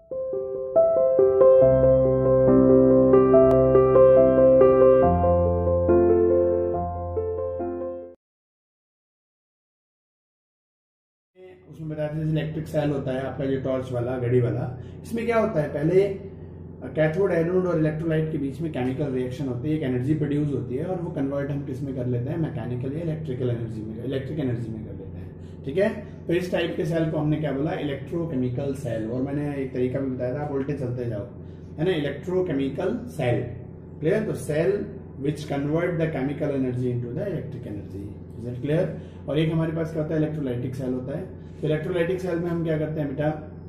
उसमें बताया था इलेक्ट्रिक सेल होता है आपका जो टॉर्च वाला घड़ी वाला। इसमें क्या होता है, पहले कैथोड एनोड और इलेक्ट्रोलाइट के बीच में केमिकल रिएक्शन होती है, एक एनर्जी प्रोड्यूस होती है और वो कन्वर्ट हम किस में कर लेते हैं, मैकेनिकल या इलेक्ट्रिकल एनर्जी में, इलेक्ट्रिक एनर्जी में कर लेते हैं। ठीक है, तो इस टाइप के सेल को हमने क्या बोला, इलेक्ट्रोकेमिकल सेल। और मैंने एक तरीका भी बताया था, आप उल्टे चलते जाओ, है ना, इलेक्ट्रोकेमिकल सेल। क्लियर? तो cell which convert the chemical energy into the electric energy. Is it clear? और एक हमारे पास क्या होता है, इलेक्ट्रोलाइटिक सेल होता है। तो इलेक्ट्रोलाइटिक सेल में हम क्या करते हैं बेटा,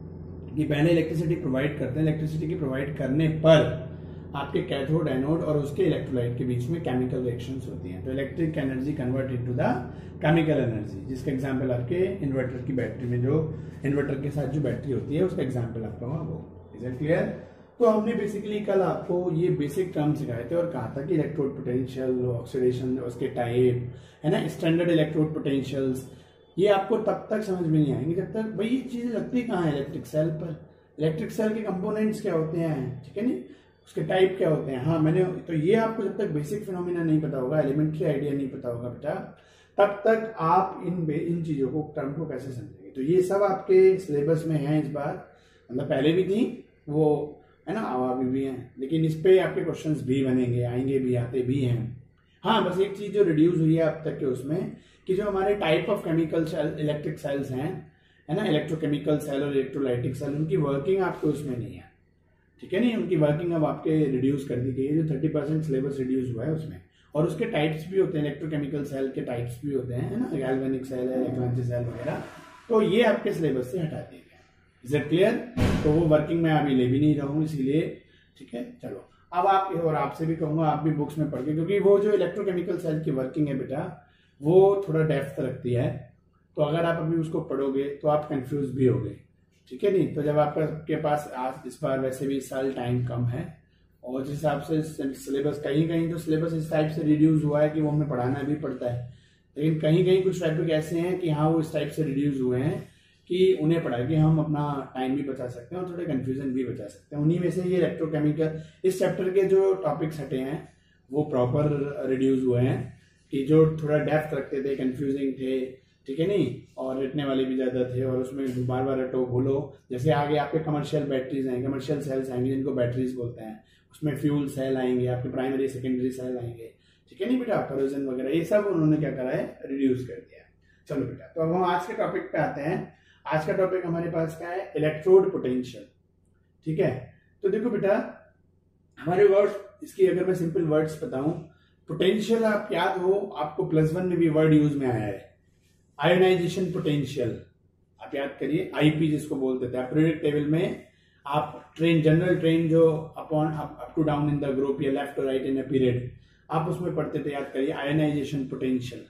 कि पहले इलेक्ट्रिसिटी प्रोवाइड करते हैं, इलेक्ट्रिसिटी की प्रोवाइड करने पर आपके कैथोड एनोड और उसके इलेक्ट्रोलाइट के बीच में केमिकल रिएक्शंस होती हैं। तो electric energy convert into the chemical energy, जिसका एग्जांपल आपके इन्वर्टर की बैटरी में, जो इन्वर्टर के साथ जो बैटरी होती है उसका एग्जांपल आपका हुआ वो। Is it clear? तो हमने बेसिकली कल आपको ये बेसिक टर्म सिखाए थे और कहा था कि इलेक्ट्रोड पोटेंशियल, ऑक्सीडेशन, उसके टाइप, है ना, स्टैंडर्ड इलेक्ट्रोड पोटेंशियल्स, ये आपको तब तक समझ में नहीं आएंगे जब तक भाई ये चीजें लगती कहाँ है इलेक्ट्रिक सेल पर। इलेक्ट्रिक सेल के कंपोनेंट्स क्या होते हैं, ठीक है नहीं, उसके टाइप क्या होते हैं। हाँ, मैंने तो ये आपको जब तक बेसिक फिनोमिना नहीं पता होगा, एलिमेंट्री आइडिया नहीं पता होगा बेटा, तब तक आप इन चीजों को, टर्म को कैसे समझेंगे। तो ये सब आपके सिलेबस में है इस बार, मतलब पहले भी थी वो, है ना, अभी भी हैं, लेकिन इस पे आपके क्वेश्चंस भी बनेंगे, आएंगे भी, आते भी हैं। हाँ, बस एक चीज जो रिड्यूस हुई है अब तक के उसमें, कि जो हमारे type of chemical electric cells हैं, है ना, इलेक्ट्रोकेमिकल सेल और इलेक्ट्रोलाइटिक सेल, उनकी वर्किंग आपको उसमें नहीं है। ठीक है नहीं, उनकी वर्किंग अब आपके रिड्यूस कर दी गई है, जो 30% सिलेबस रिड्यूस हुआ है उसमें। और उसके टाइप्स भी होते हैं, इलेक्ट्रोकेमिकल सेल के टाइप्स भी होते हैं, है ना, गैल्वेनिक सेल है, इलेक्ट्रॉनिक सेल वगैरह, तो ये आपके सिलेबस से हटा दिए गए। Is it clear? तो वो वर्किंग में अभी ले भी नहीं रहा हूँ इसीलिए। ठीक है, चलो अब आप, और आपसे भी कहूंगा आप भी बुक्स में पढ़ के, क्योंकि वो जो इलेक्ट्रोकेमिकल सेल की वर्किंग है बेटा, वो थोड़ा डेप्थ रखती है, तो अगर आप अभी उसको पढ़ोगे तो आप कंफ्यूज भी होगे। ठीक है नहीं, तो जब आपके पास आज इस बार वैसे भी इस साल टाइम कम है, और जिस हिसाब से सिलेबस, कहीं कहीं तो सिलेबस इस टाइप से रिड्यूस हुआ है कि वो हमें पढ़ाना भी पड़ता है, लेकिन कहीं कहीं कुछ टॉपिक ऐसे हैं कि हाँ वो इस टाइप से रिड्यूस हुए हैं कि उन्हें पढ़ा के हम अपना टाइम भी बचा सकते हैं और थोड़े कंफ्यूजन भी बचा सकते हैं। उन्हीं में से ये इलेक्ट्रोकेमिकल, इस चैप्टर के जो टॉपिक्स हटे हैं वो प्रॉपर रिड्यूस हुए हैं, कि जो थोड़ा डेप्थ रखते थे, कंफ्यूजिंग थे, ठीक है नहीं, और रटने वाले भी ज्यादा थे, और उसमें बार बार रटो बोलो। जैसे आगे आपके कमर्शियल बैटरीज आएंगे, कमर्शियल सेल्स आएंगे जिनको बैटरीज बोलते हैं, उसमें फ्यूल सेल आएंगे, आपके प्राइमरी सेकेंडरी सेल आएंगे, ठीक है नहीं बेटा, करोजन वगैरह, ये सब उन्होंने क्या करा है, रिड्यूस कर दिया। चलो बेटा, तो अब हम आज के टॉपिक पे आते हैं। आज का टॉपिक हमारे पास क्या है, इलेक्ट्रोड पोटेंशियल। ठीक है, तो देखो बेटा, हमारे वर्ड्स, इसकी अगर मैं सिंपल वर्ड्स बताऊं, पोटेंशियल आप याद हो, आपको +1 में भी वर्ड यूज में आया है, आयोनाइजेशन पोटेंशियल। आप याद करिए, आईपी जिसको बोलते थे, आप पीरियोडिक टेबल में आप ट्रेन, जनरल ट्रेन जो upon up to down in the group या लेफ्ट और राइट इन अ पीरियड, आप उसमें पढ़ते थे, याद करिए, आयोनाइजेशन पोटेंशियल।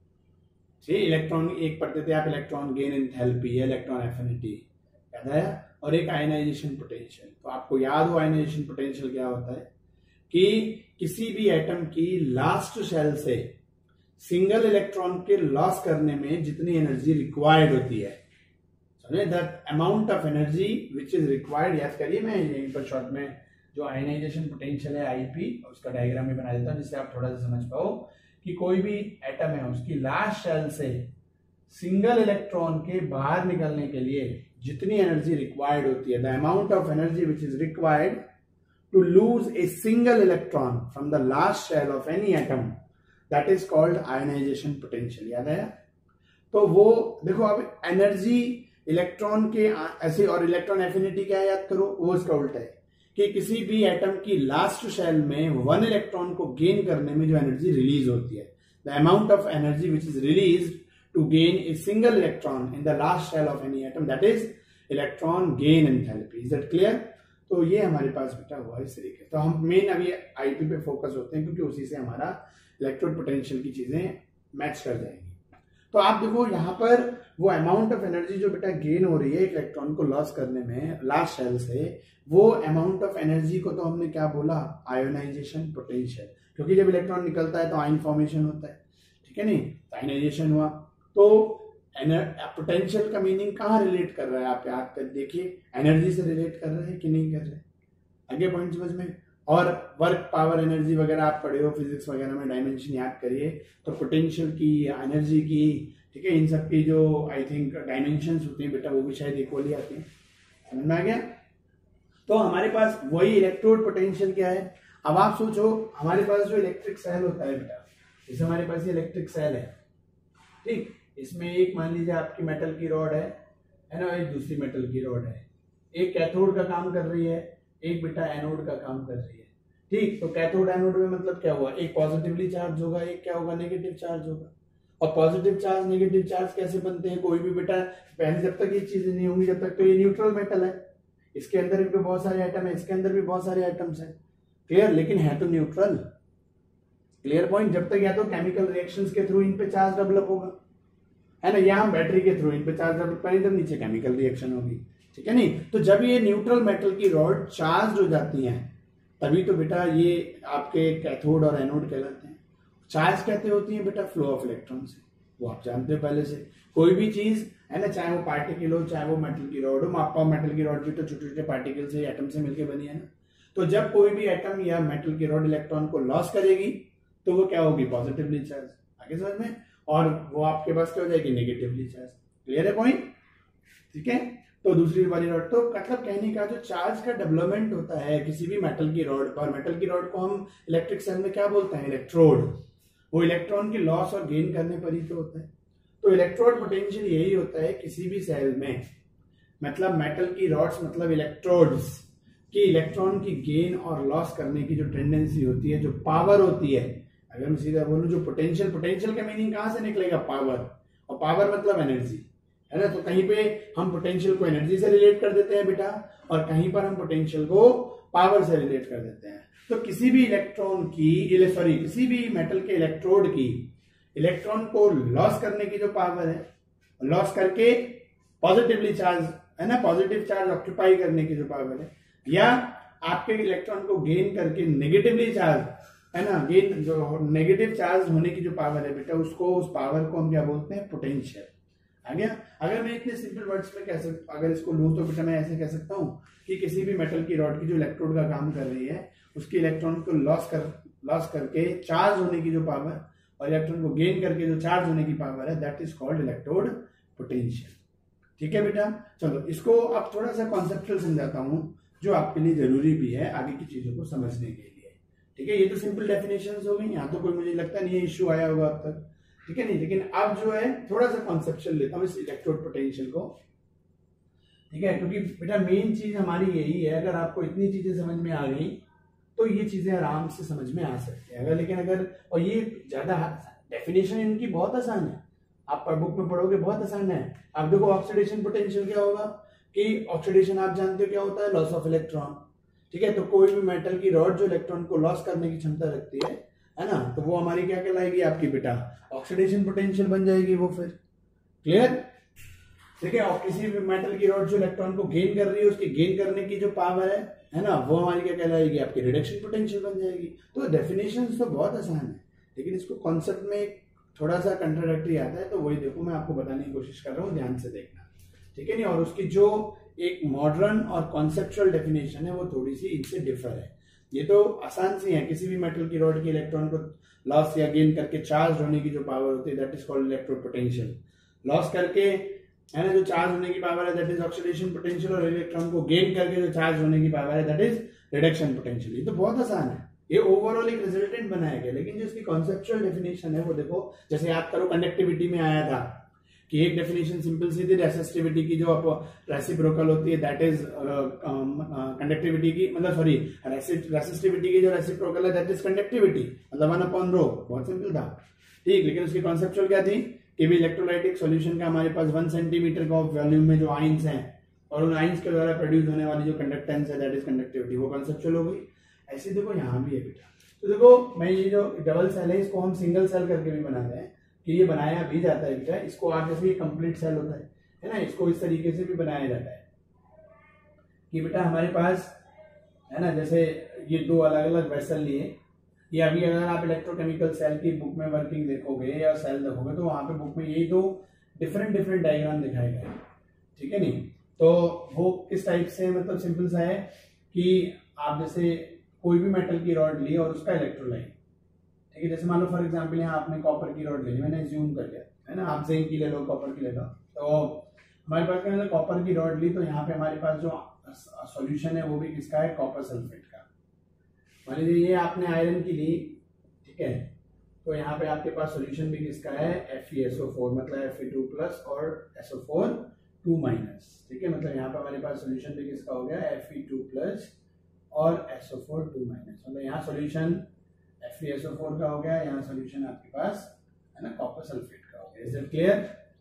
इलेक्ट्रॉन एक पढ़ते थे आप, इलेक्ट्रॉन गेन एंथैल्पी या इलेक्ट्रॉन एफिनिटी, याद आया, और एक आयोनाइजेशन पोटेंशियल। तो आपको याद हो आयोनाइजेशन पोटेंशियल क्या होता है, कि किसी भी एटम की लास्ट शेल से सिंगल इलेक्ट्रॉन के लॉस करने में जितनी एनर्जी रिक्वायर्ड होती है, समझे, that amount of energy which is required. याद करिए, मैं यहीं पर शॉर्ट में जो आयोनाइजेशन पोटेंशियल है आईपी, उसका डायग्राम में बना देता हूं जिससे आप थोड़ा सा समझ पाओ कि कोई भी एटम है उसकी लास्ट शेल से सिंगल इलेक्ट्रॉन के बाहर निकलने के लिए जितनी एनर्जी रिक्वायर्ड होती है, the amount of energy which is required to lose a single electron from the last shell of any atom, that is called ionization potential। याद आया? तो वो देखो, अब एनर्जी इलेक्ट्रॉन के ऐसे, और इलेक्ट्रॉन एफिनिटी क्या है, याद करो, वो इसका उल्टा है, कि किसी भी एटम की लास्ट शेल में 1 इलेक्ट्रॉन को गेन करने में जो एनर्जी रिलीज होती है, the amount of energy which is release to gain a single electron in the last shell of any atom, that is electron gain enthalpy. Is that clear? तो ये हमारे पास बेटा हुआ इस तरीके। तो हम मेन अभी आईपी पे फोकस होते हैं, क्योंकि उसी से हमारा इलेक्ट्रोड पोटेंशियल की चीजें मैच कर जाएंगी। तो आप देखो यहाँ पर वो अमाउंट ऑफ एनर्जी जो बेटा गेन हो रही है इलेक्ट्रॉन को लॉस करने में लास्ट शेल से, वो अमाउंट ऑफ एनर्जी को तो हमने क्या बोला, आयोनाइजेशन पोटेंशियल, क्योंकि जब इलेक्ट्रॉन निकलता है तो आयन फॉर्मेशन होता है, ठीक है नहीं, आयोनाइजेशन हुआ। तो पोटेंशियल का मीनिंग कहाँ रिलेट कर रहा है, आप याद कर देखिए, एनर्जी से रिलेट कर रहे हैं कि नहीं कर रहे। आगे पॉइंट समझ में। और वर्क, पावर, एनर्जी वगैरह आप पढ़े हो फिजिक्स वगैरह में, डायमेंशन याद करिए तो पोटेंशियल की या एनर्जी की, ठीक है, इन सब की जो आई थिंक डायमेंशंस होती हैं बेटा वो भी शायद इक्वली आती हैं। समझ में आ गया। तो हमारे पास वही इलेक्ट्रोड पोटेंशियल क्या है। अब आप सोचो हमारे पास जो इलेक्ट्रिक सेल होता है बेटा, जैसे हमारे पास ये इलेक्ट्रिक सेल है, ठीक, इसमें एक मान लीजिए आपकी मेटल की रॉड है ना, एक दूसरी मेटल की रॉड है, एक कैथोड का काम कर रही है, एक बेटा एनोड का काम कर रही है, ठीक। तो कैथोड एनोड में मतलब क्या हुआ, एक पॉजिटिवली चार्ज होगा, एक क्या होगा, नेगेटिव चार्ज होगा। और पॉजिटिव चार्ज नेगेटिव चार्ज कैसे बनते हैं, कोई भी बेटा पहले जब तक ये चीजें नहीं होंगी, जब तक तो ये न्यूट्रल मेटल है, इसके अंदर भी बहुत सारे आइटम है, इसके अंदर भी बहुत सारे आइटम्स है, क्लियर, लेकिन है तो न्यूट्रल। Clear point. जब तक या तो केमिकल रिएक्शंस के थ्रू इन पे चार्ज डेवलप होगा, है ना, या हम बैटरी के थ्रू इन पे चार्ज डेवलप करेंगे तो नीचे केमिकल रिएक्शन होगी, ठीक है नहीं। तो जब ये न्यूट्रल मेटल की रॉड चार्ज हो जाती हैं तभी तो बेटा ये आपके कैथोड और एनोड कहलाते हैं। चार्ज कहते होती हैं बेटा फ्लो ऑफ इलेक्ट्रॉन से, वो आप जानते हो पहले से। कोई भी चीज है ना, चाहे वो पार्टिकल हो चाहे वो मेटल की रॉड हो, मापा मेटल की रॉड भी तो छोटे छोटे पार्टिकल से, एटम से मिलकर बनी है ना। तो जब कोई भी एटम या मेटल की रॉड इलेक्ट्रॉन को लॉस करेगी तो वो क्या होगी, पॉजिटिवली चार्ज। आगे समझ में। और वो आपके पास क्या हो जाएगी, नेगेटिवली चार्ज। क्लियर है पॉइंट, ठीक है। तो दूसरी वाली रॉड, तो मतलब कहने का जो चार्ज का डेवलपमेंट होता है किसी भी मेटल की रॉड पर, मेटल की रॉड को हम इलेक्ट्रिक सेल में क्या बोलते हैं, इलेक्ट्रोड। वो इलेक्ट्रॉन की लॉस और गेन करने पर ही तो होता है। तो इलेक्ट्रोड पोटेंशियल यही होता है किसी भी सेल में, मतलब मेटल की रॉड्स मतलब इलेक्ट्रोड्स की इलेक्ट्रॉन की गेन और लॉस करने की जो टेंडेंसी होती है, जो पावर होती है। अगर मैं सीधा बोलूं जो पोटेंशियल, पोटेंशियल का मीनिंग कहां से निकलेगा, पावर, और पावर मतलब एनर्जी, है ना। तो कहीं पे हम पोटेंशियल को एनर्जी से रिलेट कर देते हैं बेटा, और कहीं पर हम पोटेंशियल को पावर से रिलेट कर देते हैं। तो किसी भी इलेक्ट्रॉन की, सॉरी, किसी भी मेटल के इलेक्ट्रोड की इलेक्ट्रॉन को लॉस करने की जो पावर है, लॉस करके पॉजिटिवली चार्ज, है ना, पॉजिटिव चार्ज ऑक्यूपाई करने की जो पावर है, या आपके इलेक्ट्रॉन को गेन करके नेगेटिवली चार्ज, है ना, गेन जो नेगेटिव चार्ज होने की जो पावर है बेटा, उसको, उस पावर को हम क्या बोलते हैं, पोटेंशियल। आ गया। अगर मैं इतने सिंपल वर्ड्स में कह सकता, अगर इसको लूं तो बेटा मैं ऐसे कह सकता हूं कि किसी भी मेटल की रॉड की जो इलेक्ट्रोड का काम कर रही है, उसकी इलेक्ट्रॉन को लॉस करके चार्ज होने की जो पावर, और इलेक्ट्रॉन को गेन करके जो चार्ज होने की पावर है, that is called electrode potential. ठीक है बेटा। चलो इसको अब थोड़ा सा कॉन्सेप्चुअल समझाता हूं, जो आपके लिए जरूरी भी है आगे की चीजों को समझने के लिए। ठीक है, ये तो सिंपल डेफिनेशंस हो गई, यहाँ तो कोई मुझे लगता नहीं है इश्यू आया होगा अब तक, ठीक है नहीं। लेकिन अब जो है थोड़ा सा कॉन्सेप्चुअल लेता हूँ इस इलेक्ट्रोड पोटेंशियल को, ठीक है, क्योंकि बेटा मेन चीज हमारी यही है, अगर आपको इतनी चीजें समझ में आ गई तो ये चीजें आराम से समझ में आ सकती है। अगर लेकिन अगर, और ये ज्यादा डेफिनेशन इनकी बहुत आसान है, आप बुक में पढ़ोगे बहुत आसान है। आप देखो ऑक्सीडेशन पोटेंशियल क्या होगा, कि ऑक्सीडेशन आप जानते हो क्या होता है, लॉस ऑफ इलेक्ट्रॉन। ठीक है, तो कोई भी मेटल की रॉड जो इलेक्ट्रॉन को लॉस करने की क्षमता रखती है ना, तो वो हमारी क्या कहलाएगी, आपकी बेटा ऑक्सीडेशन पोटेंशियल बन जाएगी वो फिर। क्लियर। ठीक है, और किसी भी मेटल की रॉड जो इलेक्ट्रॉन को गेन कर रही है, उसकी गेन करने की जो पावर है ना, वो हमारी क्या कहलाएगी, आपकी रिडक्शन पोटेंशियल बन जाएगी। तो डेफिनेशन तो बहुत आसान है, लेकिन इसको कॉन्सेप्ट में थोड़ा सा कंट्राडिक्टरी आता है, तो वही देखो मैं आपको बताने की कोशिश कर रहा हूँ, ध्यान से देखना, ठीक है नहीं। और उसकी जो एक मॉडर्न और कॉन्सेप्चुअल डेफिनेशन है वो थोड़ी सी इनसे डिफर है। ये तो आसान सी है, किसी भी मेटल की रॉड के इलेक्ट्रॉन को लॉस या गेन करके चार्ज होने की जो पावर होती है, that is called electrode potential. Loss करके, है ना, जो चार्ज होने की पावर है, दैट इज ऑक्सीडेशन पोटेंशियल, और इलेक्ट्रॉन को गेन करके जो चार्ज होने की पावर है, दैट इज रिडक्शन पोटेंशियल। ये तो बहुत आसान है, ये ओवरऑल एक रिजल्टेंट बनाया गया, लेकिन जो इसकी कॉन्सेप्चुअल डेफिनेशन है वो देखो, जैसे याद करो कंडक्टिविटी में आया था कि एक डेफिनेशन सिंपल सी थी, रेसिस्टिविटी की जो रेसिप्रोकल होती है, दैट इज कंडक्टिविटी की, मतलब सॉरी रेसिस्टिविटी की जो रेसिप्रोकल है, दैट इज कंडक्टिविटी, मतलब 1/ρ। बहुत सिंपल था, ठीक। लेकिन उसकी कॉन्सेप्चुअल क्या थी कि भी इलेक्ट्रोलाइटिक सॉल्यूशन का हमारे पास 1 सेंटीमीटर का वॉल्यूम में जो आइंस हैं, और उन आइंस के द्वारा प्रोड्यूस होने वाली जो कंडक्टेंस है, दैट इज कंडक्टिविटी। वो कॉन्सेप्चुअल हो गई। ऐसे देखो यहाँ भी है बेटा, तो देखो मैं ये जो डबल सेल है इसको हम सिंगल सेल करके भी बनाते हैं, कि ये बनाया भी जाता है बेटा। इसको आप जैसे कंप्लीट सेल होता है ना, इसको इस तरीके से भी बनाया जाता है कि बेटा हमारे पास, है ना, जैसे ये दो अलग अलग वेसल लिए, ये अभी अगर आप इलेक्ट्रोकेमिकल सेल की बुक में वर्किंग देखोगे या सेल देखोगे तो वहां पे बुक में यही दो डिफरेंट डिफरेंट डायग्राम दिखाए गए, ठीक है नहीं। तो वो किस टाइप से, मतलब सिंपल सा है कि आप जैसे कोई भी मेटल की रॉड ली और उसका इलेक्ट्रोलाइट, ठीक है, जैसे मान लो फॉर एग्जांपल यहाँ आपने कॉपर की रॉड ले ली, मैंने ज्यूम कर लिया है ना, आप जिंक की ले लो, कॉपर की ले लो, तो हमारे पास क्या है, कॉपर की रॉड ली तो यहाँ पे हमारे पास जो सॉल्यूशन है वो भी किसका है, कॉपर सल्फेट का। मान लीजिए ये आपने आयरन की ली, ठीक है, तो यहाँ पे आपके पास सॉल्यूशन भी किसका है, FeSO4, मतलब Fe2+ और SO4 2-, ठीक है, मतलब यहाँ पे हमारे पास सॉल्यूशन भी किसका हो गया, Fe2+ और SO4 2-, मतलब यहाँ सॉल्यूशन FeSO4 का हो गया, यहाँ सॉल्यूशन आपके पास है ना कॉपर सल्फेट का हो गया। Is it clear?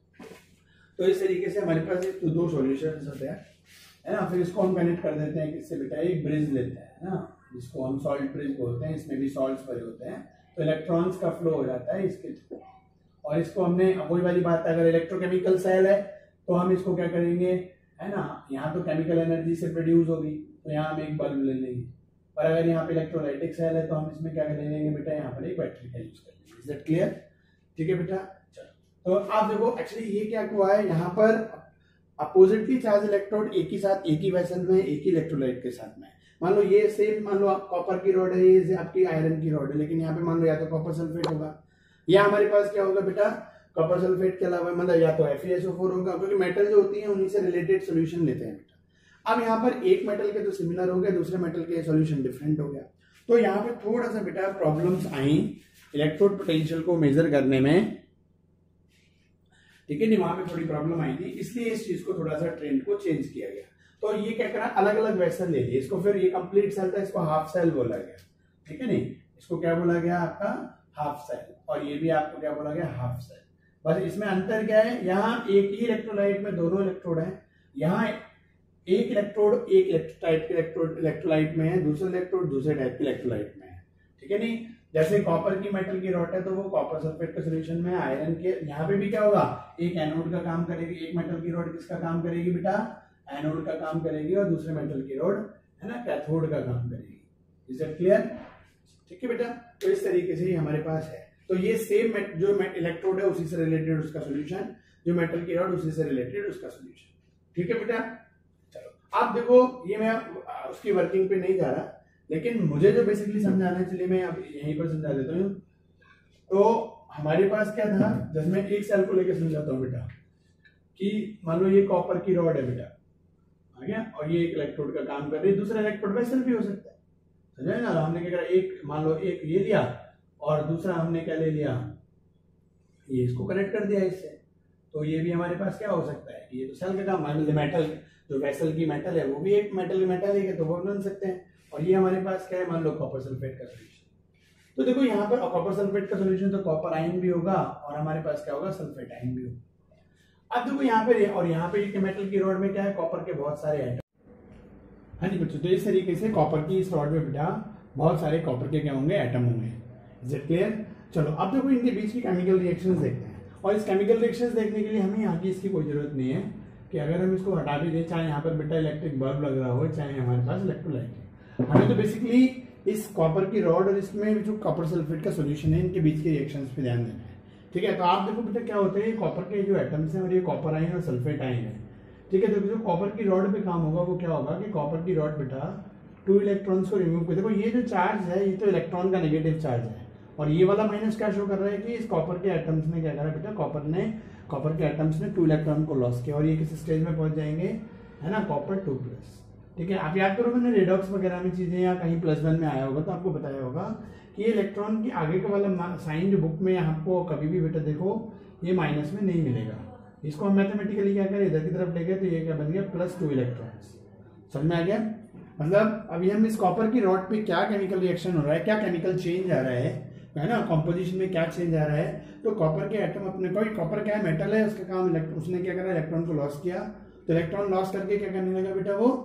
तो इस तरीके से हमारे पास एक तो दो सॉल्यूशंस होते हैं, है ना, फिर इसको हम कनेक्ट कर देते हैं किससे बेटा, एक ब्रिज लेते हैं ना, जिसको हम सॉल्ट ब्रिज बोलते हैं, इसमें भी सॉल्ट्स भरे होते हैं, तो इलेक्ट्रॉन्स का फ्लो हो जाता है इसके थ्रू। और इसको हमने, वही वाली बात है, अगर इलेक्ट्रोकेमिकल सेल है तो हम इसको क्या करेंगे, है ना, यहाँ तो केमिकल एनर्जी से प्रोड्यूस होगी तो यहाँ हम एक बल्ब ले लेंगे, और अगर यहाँ पे इलेक्ट्रोलाइटिक सेल है तो हम इसमें क्या कर लेंगे बेटा, यहाँ पर एक बैटरी का यूज कर लेंगे। Is that clear? ठीक है बेटा, चलो तो आप देखो एक्चुअली ये क्या हुआ है, यहाँ पर अपोजिटली चार्ज इलेक्ट्रोड एक ही साथ, एक ही वेसल में, एक ही इलेक्ट्रोलाइट के साथ में। मान लो ये सेम, मान लो आप कॉपर की रॉड है, ये आपकी आयरन की रॉड है, लेकिन यहाँ पे मान लो या तो कॉपर सल्फेट होगा, या हमारे पास क्या होगा बेटा, कॉपर सल्फेट के अलावा मतलब या तो FeSO4 होगा, क्योंकि मेटल जो होती है उन्हीं से रिलेटेड सोल्यूशन लेते हैं बेटा। अब यहाँ पर एक मेटल के तो सिमिलर हो गया, दूसरे मेटल के सोल्यूशन डिफरेंट हो गया, तो यहाँ पे थोड़ा सा बेटा प्रॉब्लम्स आई इलेक्ट्रोड पोटेंशियल को मेजर करने में, ठीक है नहीं, वहां पे थोड़ी प्रॉब्लम आई थी, इसलिए इस चीज को थोड़ा सा ट्रेंड को चेंज किया गया। तो ये क्या करा, अलग अलग वेसल ले लिए, इसको फिर ये कंप्लीट सेल था, इसको हाफ सेल बोला गया, ठीक है नहीं, इसको क्या बोला गया आपका, हाफ सेल, और ये भी आपको क्या बोला गया, हाफ सेल। बस इसमें अंतर क्या है, यहाँ एक ही इलेक्ट्रोलाइट में दोनों इलेक्ट्रोड है, यहाँ एक इलेक्ट्रोड एक टाइप के इलेक्ट्रोलाइट में है, दूसरा इलेक्ट्रोड दूसरे टाइप के इलेक्ट्रोलाइट में है, ठीक है नहीं। जैसे कॉपर की मेटल की रॉड है तो वो कॉपर सल्फेट के सॉल्यूशन में, आयरन के यहाँ पे भी क्या होगा, एक एनोड का काम करेगी, एक मेटल की रॉड किसका काम करेगी बेटा, एनोड का काम करेगी, और दूसरे मेटल की रॉड है ना कैथोड का काम करेगी। Is it clear? ठीक है बेटा, तो इस तरीके से ही हमारे पास है। तो ये सेम जो इलेक्ट्रोड है उसी से रिलेटेड उसका सोल्यूशन, जो मेटल की रॉड उसी से रिलेटेड उसका सोल्यूशन, ठीक है बेटा। चलो आप देखो, ये मैं उसकी वर्किंग पे नहीं जा रहा, लेकिन मुझे जो बेसिकली समझाना है, चलिए मैं अब यहीं पर समझा देता हूँ। तो हमारे पास क्या था, जैसे मैं एक सेल को लेकर समझाता हूँ बेटा, कि मान लो ये कॉपर की रॉड है बेटा, आ गया, और ये एक इलेक्ट्रोड का काम कर रही है, दूसरा इलेक्ट्रोड वेसल भी हो सकता है, समझे ना। हमने क्या करा, एक मान लो एक ये लिया और दूसरा हमने क्या ले लिया, ये इसको कनेक्ट कर दिया इससे, तो ये भी हमारे पास क्या हो सकता है, ये तो सेल का काम, मान लो मेटल जो वेसल की मेटल है वो भी एक मेटल है, तो वो बन सकते हैं। और ये हमारे पास क्या है, मान लो कॉपर सल्फेट का सोल्यूशन, तो देखो यहाँ पर कॉपर सल्फेट का सोल्यूशन तो कॉपर आयन भी होगा, और हमारे पास क्या होगा, सल्फेट आयन भी होगा। अब देखो यहाँ पे, और यहाँ पे मेटल की रॉड में क्या है, कॉपर के बहुत सारे एटम। हाँ जी बच्चों, तो इस तरीके से कॉपर की इस रॉड में बेटा बहुत सारे कॉपर के क्या होंगे, एटम होंगे। Is it clear? चलो अब देखो इनके बीच की केमिकल रिएक्शंस देखते हैं, और इस केमिकल रिएक्शंस देखने के लिए हमें यहाँ की इसकी कोई जरूरत नहीं है, कि अगर हम इसको हटा भी दें, चाहे यहाँ पर बेटा इलेक्ट्रिक बल्ब लग रहा हो, चाहे हमारे पास इलेक्ट्रोलाइट है, हमें तो बेसिकली इस कॉपर की रॉड और इसमें जो कॉपर सल्फेट का सॉल्यूशन है, इनके बीच के रिएक्शंस पे ध्यान देना है, ठीक है। तो आप देखो बेटा क्या होते हैं, कॉपर के जो एटम्स हैं और ये कॉपर आयन और सल्फेट आयन है, ठीक है। तो जो कॉपर की रॉड पे काम होगा वो क्या होगा, कि कॉपर की रॉड बेटा 2 इलेक्ट्रॉन्स को रिमूव कर, देखो ये जो चार्ज है ये तो इलेक्ट्रॉन का नेगेटिव चार्ज है, और ये वाला माइनस क्या शो कर रहा है, कि इस कॉपर के एटम्स ने क्या करा बेटा, कॉपर के एटम्स ने 2 इलेक्ट्रॉन को लॉस किया, और ये किस स्टेज में पहुंच जाएंगे, है ना, कॉपर 2+, ठीक है। आप याद करो, मैंने रेडॉक्स वगैरह में चीजें या कहीं +1 में आया होगा तो आपको बताया होगा कि ये इलेक्ट्रॉन की आगे का वाला साइन जो बुक में आपको कभी भी बेटा देखो ये माइनस में नहीं मिलेगा, इसको हम मैथमेटिकली क्या करें, इधर की तरफ ले गए, तो ये क्या बन गया, +2 इलेक्ट्रॉन्स। समझ में आ गया? मतलब अभी हम इस कॉपर की रॉड पे क्या केमिकल रिएक्शन हो रहा है, क्या केमिकल चेंज आ रहा है ना, कॉम्पोजिशन में क्या चेंज आ रहा है। तो कॉपर के एटम अपने कोई, कॉपर क्या है, मेटल है, उसका काम उसने क्या करा, इलेक्ट्रॉन को लॉस किया, तो इलेक्ट्रॉन लॉस करके क्या करने लगा बेटा, वो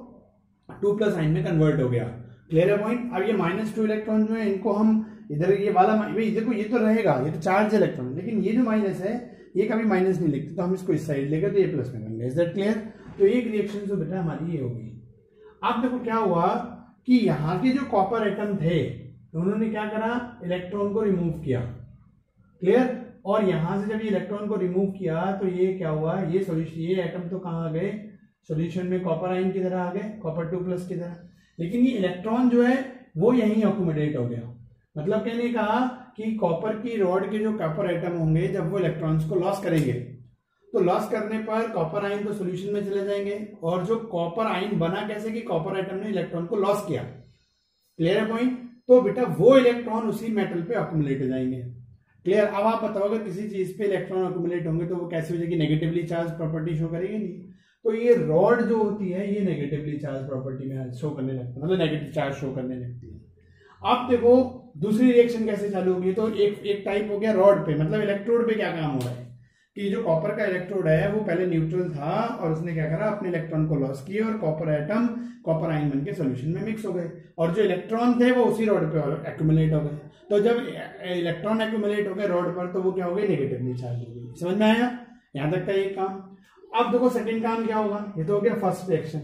2+ आयन में कन्वर्ट हो गया। क्लियर है पॉइंट? अब ये -2 इलेक्ट्रॉन जो है इनको हम इधर, ये वाला देखो ये तो रहेगा, ये तो चार्ज इलेक्ट्रॉन, लेकिन ये जो माइनस है ये कभी माइनस नहीं लिखते, तो हम इसको इस साइड लेकर तो ये प्लस में बन गया। Is that clear? तो एक रिएक्शन जो बेटा हमारी ये होगी। अब देखो क्या हुआ, कि यहाँ के जो कॉपर एटम थे उन्होंने क्या करा, इलेक्ट्रॉन को रिमूव किया। क्लियर? और यहां से जब ये इलेक्ट्रॉन को रिमूव किया तो ये क्या हुआ, ये सॉल्यूशन, ये एटम तो कहाँ आ गए, सॉल्यूशन में कॉपर आयन की तरह आ गए, कॉपर 2+ की तरह। लेकिन ये इलेक्ट्रॉन जो है वो यहीं अकोमोडेट हो गया। मतलब कहने कहा कि कॉपर की रॉड के जो कॉपर एटम होंगे जब वो इलेक्ट्रॉन्स को लॉस करेंगे तो लॉस करने पर कॉपर आयन तो सॉल्यूशन में चले जाएंगे, और जो कॉपर आयन बना कैसे कि कॉपर एटम ने इलेक्ट्रॉन को लॉस किया। क्लियर है पॉइंट? तो बेटा वो इलेक्ट्रॉन उसी मेटल पे अक्यूमुलेट हो जाएंगे। क्लियर? अब आप बताओ अगर किसी चीज पे इलेक्ट्रॉन अक्यूमुलेट होंगे तो वो कैसे हो जाएगी, नेगेटिवली चार्ज प्रॉपर्टी शो करेगी नहीं। तो ये रॉड जो होती है ये नेगेटिवली चार्ज प्रॉपर्टी में शो करने लगती है, मतलब नेगेटिव चार्ज शो करने लगती है। अब देखो दूसरी रिएक्शन कैसे चालू होगी। तो एक टाइप हो गया रॉड पे, मतलब इलेक्ट्रोड पे क्या काम हो रहा है कि जो कॉपर का इलेक्ट्रोड है वो पहले न्यूट्रल था और उसने क्या करा, अपने इलेक्ट्रॉन को लॉस किया और कॉपर एटम कॉपर आयन बन के सोल्यूशन में मिक्स हो गए, और जो इलेक्ट्रॉन थे वो उसी रॉड पे एक्यूमुलेट हो गए। तो जब इलेक्ट्रॉन एक्यूमुलेट हो गए रॉड पर तो वो क्या हो गए, नेगेटिवली चार्ज हो गई। समझ में आया यहां तक का ये काम? अब देखो सेकंड काम क्या होगा, ये तो हो गया फर्स्ट रिएक्शन।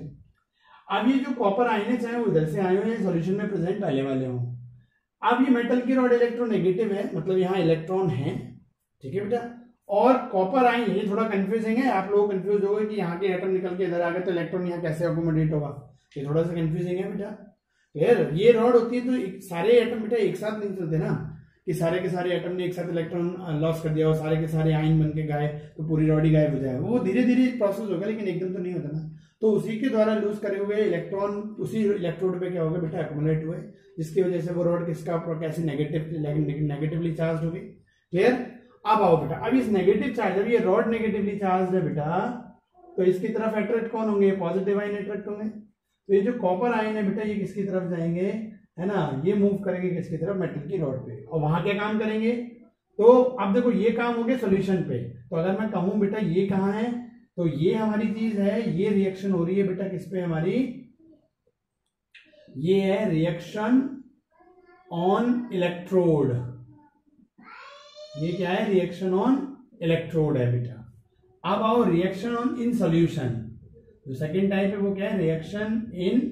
अब ये जो कॉपर आयन है चाहे वो इधर से आए हो या सोल्यूशन में प्रेजेंट पहले वाले हो, अब ये मेटल की रॉड इलेक्ट्रोनेगेटिव है, मतलब यहाँ इलेक्ट्रॉन है, ठीक है बेटा। और कॉपर आयन, ये थोड़ा कंफ्यूजिंग है, आप लोग कंफ्यूज हो गए कि यहाँ के एटम निकल के इधर आ गए तो इलेक्ट्रॉन यहाँ कैसे अकोमोडेट होगा, ये थोड़ा सा कंफ्यूजिंग है बेटा। क्लियर? ये रॉड होती है तो सारे एटम बेटा एक साथ नहीं चलते ना, कि सारे के सारे एटम ने एक साथ इलेक्ट्रॉन लॉस कर दिया और सारे के सारे आयन बन के गए तो पूरी रॉड ही गायब हो जाएगा। वो धीरे धीरे प्रोसेस होगा लेकिन एकदम तो नहीं होता ना। तो उसी के द्वारा लूज करे हुए इलेक्ट्रॉन उसी इलेक्ट्रोड पे क्या होगा बेटा, एक्युमुलेट हुए, जिसकी वजह से वो रॉड किसका कैसे नेगेटिवली चार्ज होगी। क्लियर? अब आओ बेटा, अब इस नेगेटिव चार्ज, जब ये रॉड नेगेटिवली चार्ज है बेटा तो इसकी तरफ अट्रैक्ट कौन होंगे, पॉजिटिव आयन अट्रैक्ट होंगे। तो ये जो कॉपर आयन है बेटा ये किसकी तरफ जाएंगे, है ना, ये मूव करेंगे किसकी तरफ, मेटल की रॉड पे, और वहां क्या काम करेंगे। तो अब देखो ये काम हो गया सोल्यूशन पे। तो अगर मैं कहूं बेटा ये कहाँ है, तो ये हमारी चीज है, ये रिएक्शन हो रही है बेटा किस पे हमारी, ये है रिएक्शन ऑन इलेक्ट्रोड। ये क्या है, रिएक्शन ऑन इलेक्ट्रोड है बेटा। अब आओ रिएक्शन ऑन इन सॉल्यूशन, जो सेकेंड टाइप है वो क्या है, रिएक्शन इन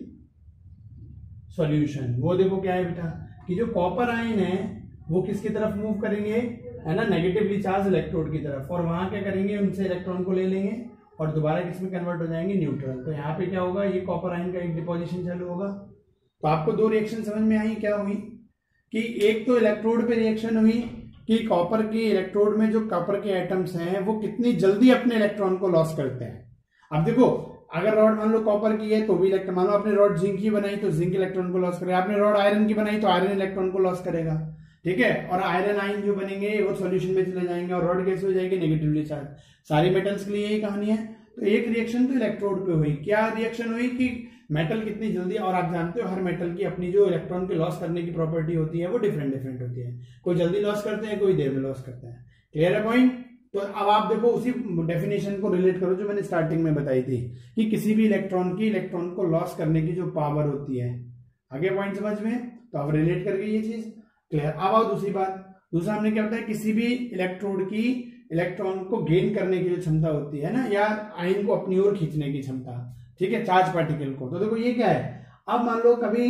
सॉल्यूशन। वो देखो क्या है बेटा कि जो कॉपर आयन है वो किसकी तरफ मूव करेंगे, है ना, नेगेटिवली चार्ज इलेक्ट्रोड की तरफ, और वहां क्या करेंगे, उनसे इलेक्ट्रॉन को ले लेंगे और दोबारा किसमें कन्वर्ट हो जाएंगे, न्यूट्रल। तो यहाँ पे क्या होगा, ये कॉपर आयन का एक डिपोजिशन चालू होगा। तो आपको दो रिएक्शन समझ में आई, क्या हुई कि एक तो इलेक्ट्रोड पे रिएक्शन हुई कि कॉपर की इलेक्ट्रोड में जो कॉपर के एटम्स हैं वो कितनी जल्दी अपने इलेक्ट्रॉन को लॉस करते हैं। अब देखो अगर रॉड मान लो कॉपर की है तो भी इलेक्ट्रॉन, मान लो आपने रॉड जिंक की बनाई तो जिंक इलेक्ट्रॉन को लॉस करेगा, आपने रॉड आयरन की बनाई तो आयरन इलेक्ट्रॉन को लॉस करेगा, ठीक है। और आयरन आयन जो बनेंगे वो सॉल्यूशन में चले जाएंगे और रॉड कैसे हो जाएगी, नेगेटिवली चार्ज। सारी मेटल्स के लिए यही कहानी है। तो एक रिएक्शन तो इलेक्ट्रोड पे हुई, क्या रिएक्शन हुई कि मेटल कितनी जल्दी, और आप जानते हो हर मेटल की अपनी जो इलेक्ट्रॉन के लॉस करने की प्रॉपर्टी होती है वो डिफरेंट डिफरेंट होती है, कोई जल्दी लॉस करते हैं, कोई देर में लॉस करते हैं। क्लियर है पॉइंट? तो अब आप देखो उसी डेफिनेशन को रिलेट करो जो मैंने स्टार्टिंग में बताई थी कि किसी भी इलेक्ट्रॉन को लॉस करने की जो पावर होती है। आगे पॉइंट समझ में? तो अब रिलेट कर गई ये चीज। क्लियर? अब आओ दूसरी बात। दूसरा हमने क्या बताया, किसी भी इलेक्ट्रोड की इलेक्ट्रॉन को गेन करने की जो क्षमता होती है ना, या आयन को अपनी ओर खींचने की क्षमता, ठीक है, चार्ज पार्टिकल को। तो देखो ये क्या है, अब मान लो कभी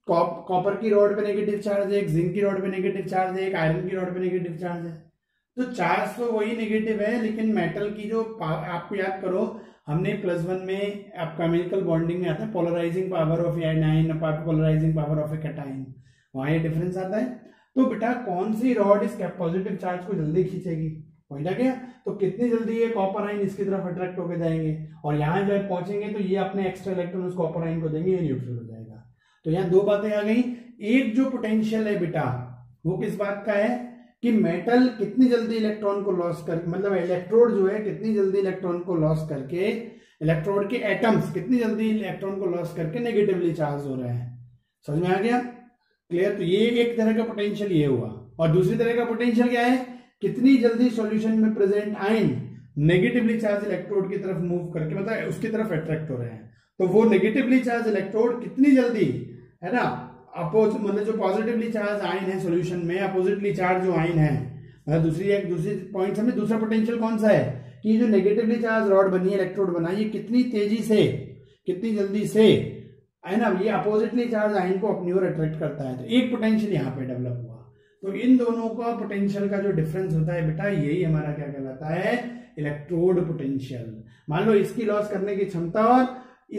कॉपर की रॉड पे नेगेटिव चार्ज है, एक जिंक की रॉड पे नेगेटिव चार्ज है, एक आयरन की रॉड पे नेगेटिव चार्ज है। तो चार्ज तो वही नेगेटिव है, लेकिन मेटल की जो आपको याद करो हमने +1 में आपका केमिकल बॉन्डिंग में आता है polarising power of anion, polarising power of a cation, वहां ये डिफरेंस आता है। तो बेटा कौन सी रॉड इस पॉजिटिव चार्ज को जल्दी खींचेगी, पॉइंट आ गया। तो कितनी जल्दी ये कॉपर आयन इसकी तरफ अट्रैक्ट होकर जाएंगे और यहाँ जब पहुंचेंगे तो ये अपने एक्स्ट्रा इलेक्ट्रॉन उस कॉपर आयन को देंगे, ये न्यूट्रल हो जाएगा। तो यहाँ दो बातें आ गई। एक जो पोटेंशियल है बेटा वो किस बात का है कि मेटल कितनी जल्दी इलेक्ट्रॉन को लॉस कर, मतलब इलेक्ट्रोड जो है कितनी जल्दी इलेक्ट्रॉन को लॉस करके, इलेक्ट्रोड के एटम्स कितनी जल्दी इलेक्ट्रॉन को लॉस करके नेगेटिवली चार्ज हो रहे हैं। समझ में आ गया? क्लियर? तो ये एक तरह का पोटेंशियल ये हुआ। और दूसरी तरह का पोटेंशियल क्या है, कितनी जल्दी सॉल्यूशन में present ion negatively charge electrode की तरफ मूव करके, मतलब उसकी तरफ अट्रैक्ट हो रहे हैं। तो वो नेगेटिवली चार्ज इलेक्ट्रोड कितनी जल्दी, है ना, मतलब जो पॉजिटिवली चार्ज आयन है सॉल्यूशन में, अपोजिटली चार्ज जो आयन है, मतलब दूसरी पॉइंट हमने दूसरा पोटेंशियल कौन सा है कि जो नेगेटिवली चार्ज रॉड बनी है, इलेक्ट्रोड बना, ये कितनी तेजी से, कितनी जल्दी से, है ना, ये अपोजिटली चार्ज आयन को अपनी ओर अट्रैक्ट करता है। तो एक पोटेंशियल यहाँ पे डेवलप हुआ। तो इन दोनों का पोटेंशियल का जो डिफरेंस होता है बेटा, यही हमारा क्या कहलाता है, इलेक्ट्रोड पोटेंशियल। मान लो इसकी लॉस करने की क्षमता और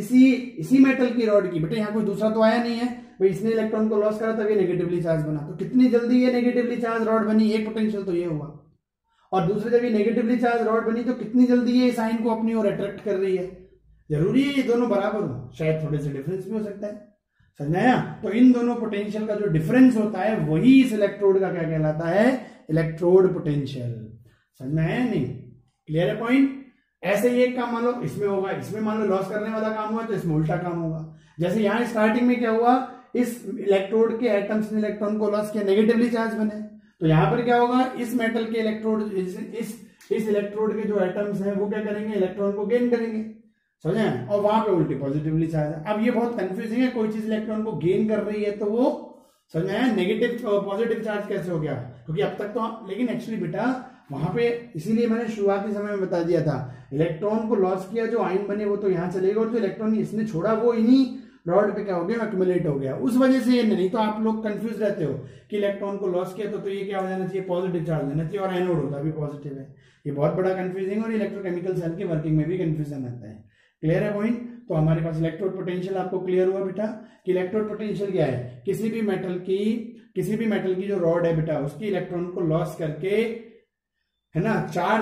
इसी मेटल की रॉड की, बेटा यहाँ कोई दूसरा तो आया नहीं है भाई, इसने इलेक्ट्रॉन को लॉस करा तब ये नेगेटिवली चार्ज बना, तो कितनी जल्दी ये नेगेटिवली चार्ज रॉड बनी, एक पोटेंशियल तो ये हुआ। और दूसरे जब ये नेगेटिवली चार्ज रॉड बनी तो कितनी जल्दी ये इस आयन को अपनी ओर अट्रैक्ट कर रही है। जरूरी है ये दोनों बराबर हो, शायद थोड़े से डिफरेंस भी हो सकता है, समझाया। तो इन दोनों पोटेंशियल का जो डिफरेंस होता है वही इस इलेक्ट्रोड का क्या कहलाता है, इलेक्ट्रोड पोटेंशियल। समझ में आया नहीं, क्लियर है पॉइंट। ऐसे ही एक काम मान लो इसमें होगा, इसमें मान लो लॉस करने वाला काम हुआ तो इसमें उल्टा काम होगा। जैसे यहाँ स्टार्टिंग में क्या हुआ, इस इलेक्ट्रोड के एटम्स ने इलेक्ट्रॉन को लॉस किया, नेगेटिवली चार्ज बने, तो यहां पर क्या होगा, इस मेटल के इलेक्ट्रोड, इस इलेक्ट्रोड के जो एटम्स हैं वो क्या करेंगे, इलेक्ट्रॉन को गेन करेंगे, समझे, और वहां पे उल्टी पॉजिटिवली चार्ज है। अब ये बहुत कंफ्यूजिंग है, कोई चीज इलेक्ट्रॉन को गेन कर रही है तो वो समझ आया, नेगेटिव पॉजिटिव चार्ज कैसे हो गया, क्योंकि अब तक तो, लेकिन एक्चुअली बेटा वहां पे, इसीलिए मैंने शुरुआती समय में बता दिया था, इलेक्ट्रॉन को लॉस किया, जो आयन बने वो तो यहां चलेगा, और जो इलेक्ट्रॉन इसने छोड़ा वो इन्हीं रॉड पे क्या हो गया, एक्यूमुलेट हो गया, उस वजह से ये नहीं तो आप लोग कंफ्यूज रहते हो कि इलेक्ट्रॉन को लॉस किया तो ये क्या हो जाना चाहिए, पॉजिटिव चार्ज देना चाहिए, और एनोड होता भी पॉजिटिव है। ये बहुत बड़ा कंफ्यूजिंग, और इलेक्ट्रोकेमिकल सेल की वर्किंग में भी कंफ्यूजन आता है। क्लियर है पॉइंट। तो हमारे पास इलेक्ट्रोड पोटेंशियल आपको क्लियर हुआ बेटा कि इलेक्ट्रोड पोटेंशियल क्या है, किसी भी मेटल की जो रॉड है बेटा, उसकी इलेक्ट्रॉन को लॉस करके, है ना,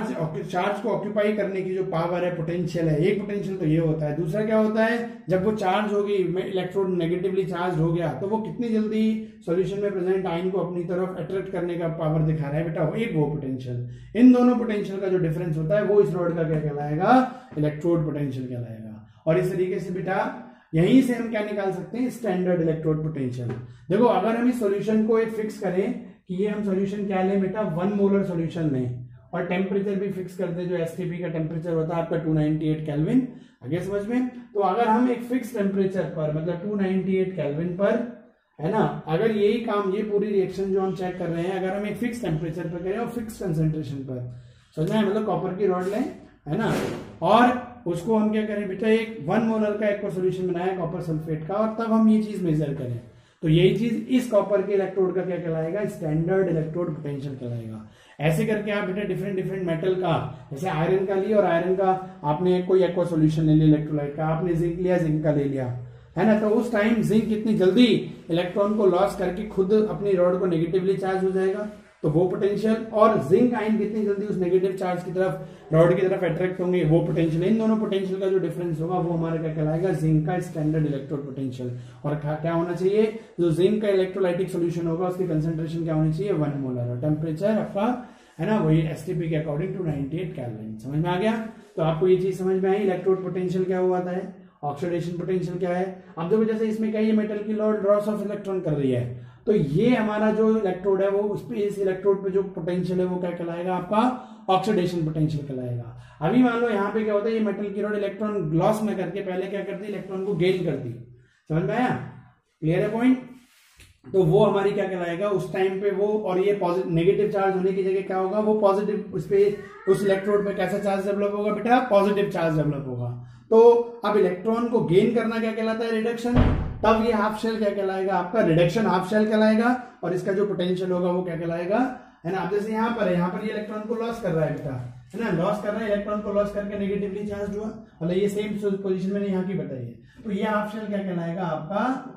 चार्ज को ऑक्यूपाई करने की जो पावर है, पोटेंशियल है। एक पोटेंशियल तो ये होता है, दूसरा क्या होता है, जब वो चार्ज होगी, इलेक्ट्रोड नेगेटिवली चार्ज हो गया तो वो कितनी जल्दी सॉल्यूशन में प्रेजेंट आयन को अपनी तरफ अट्रैक्ट करने का पावर दिखा रहा है बेटा, एक वो पोटेंशियल। इन दोनों पोटेंशियल का जो डिफरेंस होता है वो इस रॉड का क्या कहलाएगा, इलेक्ट्रोड पोटेंशियल कहलाएगा। और इस तरीके से बेटा यहीं से हम क्या निकाल सकते हैं, स्टैंडर्ड इलेक्ट्रोड पोटेंशियल। देखो अगर हम इस सॉल्यूशन को एक फिक्स करें कि ये हम सॉल्यूशन क्या लें बेटा, 1 मोलर सॉल्यूशन लें, और टेम्परेचर भी फिक्स कर दे, जो एसटीपी का टेम्परेचर होता है आपका 298 केल्विन, आगे समझ में। तो अगर हम एक फिक्स टेम्परेचर पर, मतलब 298 केल्विन पर, है ना, अगर यही काम, ये पूरी रिएक्शन जो हम चेक कर रहे हैं, अगर हम एक फिक्स टेम्परेचर पर करें और फिक्स कंसेंट्रेशन पर, समझना है, मतलब कॉपर की रॉड लें, है ना, और उसको हम क्या करें बेटा, एक 1 मोलर का एक सोल्यूशन बनाया कॉपर सल्फेट का, और तब हम ये चीज मेजर करें, तो यही चीज इस कॉपर के इलेक्ट्रोड का क्या कहलाएगा, स्टैंडर्ड इलेक्ट्रोड पोटेंशियल कहलाएगा। ऐसे करके आप बेटा डिफरेंट मेटल का, जैसे आयरन का लिया, और आयरन का आपने कोई एक्वा सॉल्यूशन ले लिया इलेक्ट्रोलाइट का, आपने जिंक लिया, जिंक का ले लिया, है ना, तो उस टाइम जिंक कितनी जल्दी इलेक्ट्रॉन को लॉस करके खुद अपनी रॉड को नेगेटिवली चार्ज हो जाएगा, तो वो पोटेंशियल, और जिंक आयन कितनी जल्दी उस नेगेटिव चार्ज की तरफ, रॉड की तरफ अट्रैक्ट होंगे, वो पोटेंशियल। इन दोनों पोटेंशियल का जो डिफरेंस होगा वो हमारा क्या कहलाएगा, जिंक का स्टैंडर्ड इलेक्ट्रोड पोटेंशियल। और क्या होना चाहिए, जो जिंक का इलेक्ट्रोलाइटिक सोल्यूशन होगा उसकी कंसेंट्रेशन क्या होनी चाहिए, 1 मोलर, और टेम्परेचर आपका, है ना, वही एसटीपी के अकॉर्डिंग 298 केल्विन। समझ में आ गया। तो आपको ये चीज समझ में आई, इलेक्ट्रोड पोटेंशियल क्या हुआ है, ऑक्सीडेशन पोटेंशियल क्या है। अब देखो जैसे इसमें क्या, ये मेटल की लॉस ऑफ इलेक्ट्रॉन कर रही है, तो ये हमारा जो इलेक्ट्रोड है वो उस पे, इस इलेक्ट्रोड पे जो पोटेंशियल है वो क्या कहलाएगा, आपका ऑक्सीडेशन पोटेंशियल कहलाएगा। अभी मान लो यहाँ पे क्या होता है, ये मेटल की रॉड इलेक्ट्रॉन लॉस न करके पहले क्या करती है, इलेक्ट्रॉन को गेन करती, समझ में आया, क्लियर है पॉइंट। तो वो हमारी क्या कहलाएगा उस टाइम पे वो, और ये पॉजिटिव नेगेटिव चार्ज होने की जगह क्या होगा, वो पॉजिटिव, उस पे उस इलेक्ट्रोड पे कैसा चार्ज डेवलप होगा बेटा, पॉजिटिव चार्ज डेवलप होगा। तो अब इलेक्ट्रॉन को गेन करना क्या कहलाता है, रिडक्शन, तब ये हाफ शेल क्या कहलाएगा, आपका रिडक्शन हाफ शेल कहलाएगा, और इसका जो पोटेंशियल होगा वो क्या कहलाएगा, है ना। अब जैसे यहाँ पर है, यहाँ पर ये इलेक्ट्रॉन को लॉस कर रहा है बेटा, है ना, लॉस कर रहा है, इलेक्ट्रॉन को लॉस करके नेगेटिवली चार्ज हुआ, मतलब ये सेम पोजीशन मैंने यहाँ की बताई है, तो ये हाफ शेल क्या कहलाएगा, आपका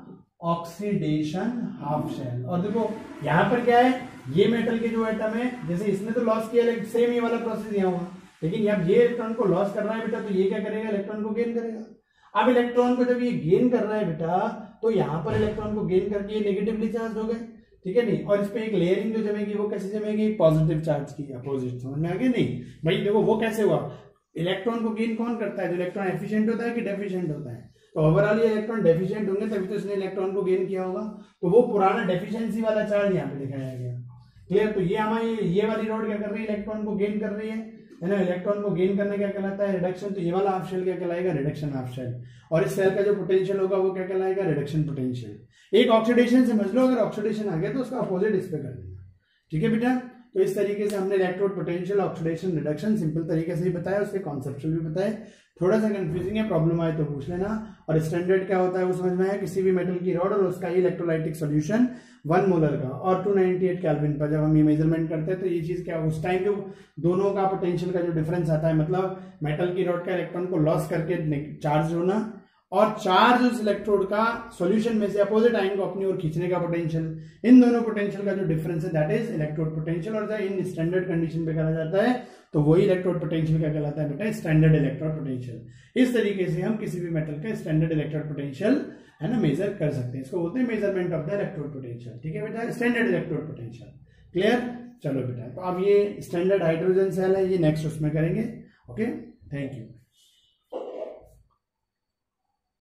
ऑक्सीडेशन हाफ शेल। और देखो यहाँ पर क्या है, ये मेटल के जो एटम है, जैसे इसने तो लॉस किया, सेम ये वाला प्रोसेस यहाँ हुआ, लेकिन अब ये इलेक्ट्रॉन को लॉस कर रहा है बेटा, तो ये क्या करेगा, इलेक्ट्रॉन को गेन करेगा। अब इलेक्ट्रॉन को जब ये गेन कर रहा है बेटा, तो यहाँ पर इलेक्ट्रॉन को गेन करके ये नेगेटिवली चार्ज हो गए, ठीक है नहीं, और इस पे एक लेयरिंग जो जमेगी वो कैसे जमेगी, पॉजिटिव चार्ज की अपोजिट। समझ में आ गया नहीं भाई। देखो वो कैसे हुआ, इलेक्ट्रॉन को गेन कौन करता है, जो इलेक्ट्रॉन एफिशिएंट होता है कि डेफिशिएंट होता है, तो ओवरऑल ये इलेक्ट्रॉन डेफिशिएंट होंगे तभी तो इसने इलेक्ट्रॉन को गेन किया होगा, तो वो पुराना डेफिशिएंसी वाला चार्ज यहाँ पे दिखाया गया, क्लियर। तो ये हमारी ये वाली रॉड क्या कर रही है, इलेक्ट्रॉन को गेन कर रही है ना, इलेक्ट्रॉन को गेन करना क्या कहलाता है, रिडक्शन। तो ये वाला हाफ शेल क्या कहलाएगा, रिडक्शन हाफ शेल, और इस सेल का जो पोटेंशियल होगा वो क्या कहलाएगा, रिडक्शन पोटेंशियल। एक ऑक्सीडेशन समझ लो, अगर ऑक्सीडेशन आ गया तो उसका अपोजिट इस पे कर देना, ठीक है बेटा। तो इस तरीके से हमने electrode potential, oxidation, reduction simple तरीके से ही बताया, उसके कॉन्सेप्चुअल भी बताए। थोड़ा सा कंफ्यूजिंग है, प्रॉब्लम आए तो पूछ लेना। और स्टैंडर्ड क्या होता है वो समझ में आया, किसी भी मेटल की रॉड और उसका ही इलेक्ट्रोलाइटिक सॉल्यूशन 1 मोलर का और 298 केल्विन पर जब हम ये मेजरमेंट करते हैं तो ये चीज क्या उस टाइम जो दोनों का पोटेंशियल का जो डिफरेंस आता है, मतलब मेटल की रॉड का इलेक्ट्रॉन को लॉस करके चार्ज होना और चार्ज उस इलेक्ट्रोड का सॉल्यूशन में से अपोजिट आयन को अपनी ओर खींचने का पोटेंशियल, इन दोनों पोटेंशियल का जो डिफरेंस है दैट इज इलेक्ट्रोड पोटेंशियल। और इन स्टैंडर्ड कंडीशन पे कहा जाता है तो वही इलेक्ट्रोड पोटेंशियल क्या कहलाता है बेटा, स्टैंडर्ड इलेक्ट्रोड पोटेंशियल। इस तरीके से हम किसी भी मेटल का स्टैंडर्ड इलेक्ट्रोड पोटेंशियल है ना मेजर कर सकते हैं। इसको बोलते हैं measurement of the electrode potential. ठीक है बेटा, स्टैंडर्ड इलेक्ट्रोड पोटेंशियल। क्लियर? चलो बेटा, तो अब ये स्टैंडर्ड हाइड्रोजन सेल है, ये नेक्स्ट उसमें करेंगे। Okay, thank you.